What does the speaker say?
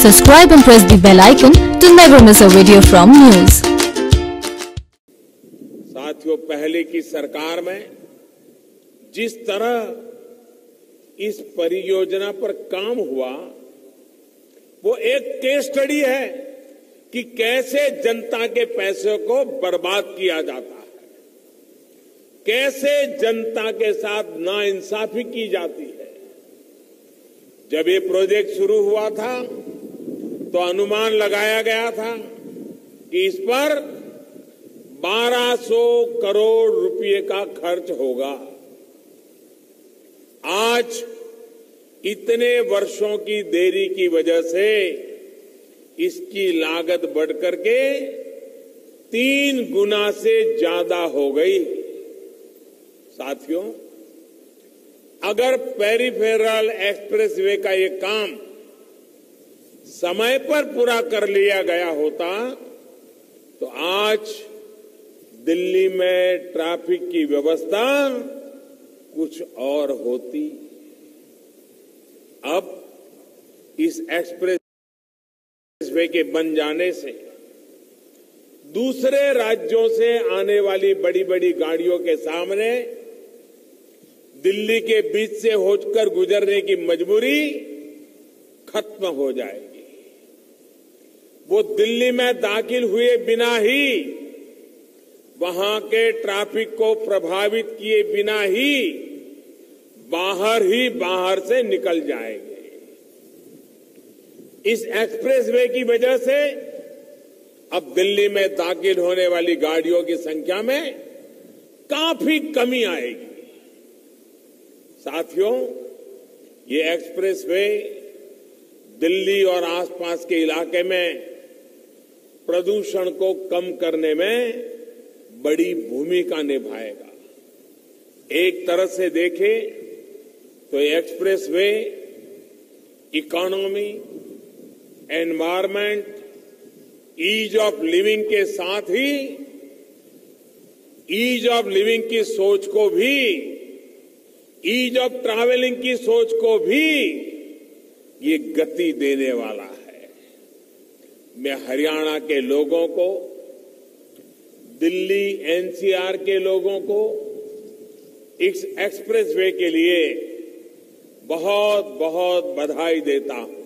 Subscribe and press the bell icon to never miss a video from NYOOOZ. साथियों, पहले की सरकार में जिस तरह इस परियोजना पर काम हुआ, वो एक केस स्टडी है कि कैसे जनता के पैसे को बर्बाद किया जाता है, कैसे जनता के साथ नाइंसाफी की जाती है। जब ये प्रोजेक्ट शुरू हुआ था तो अनुमान लगाया गया था कि इस पर 1200 करोड़ रुपए का खर्च होगा। आज इतने वर्षों की देरी की वजह से इसकी लागत बढ़कर के 3 गुना से ज्यादा हो गई। साथियों, अगर पेरिफेरल एक्सप्रेसवे का ये काम समय पर पूरा कर लिया गया होता तो आज दिल्ली में ट्रैफिक की व्यवस्था कुछ और होती। अब इस एक्सप्रेसवे के बन जाने से दूसरे राज्यों से आने वाली बड़ी बड़ी गाड़ियों के सामने दिल्ली के बीच से होकर गुजरने की मजबूरी खत्म हो जाएगी। वो दिल्ली में दाखिल हुए बिना ही, वहां के ट्रैफिक को प्रभावित किए बिना ही बाहर से निकल जाएंगे। इस एक्सप्रेसवे की वजह से अब दिल्ली में दाखिल होने वाली गाड़ियों की संख्या में काफी कमी आएगी। साथियों, ये एक्सप्रेसवे दिल्ली और आसपास के इलाके में प्रदूषण को कम करने में बड़ी भूमिका निभाएगा। एक तरह से देखें तो ये expressway economy, environment, ease of living के साथ ही ईज ऑफ लिविंग की सोच को भी, ईज ऑफ ट्रैवलिंग की सोच को भी ये गति देने वाला है। मैं हरियाणा के लोगों को, दिल्ली एनसीआर के लोगों को इस एक्सप्रेसवे के लिए बहुत बहुत बधाई देता हूं।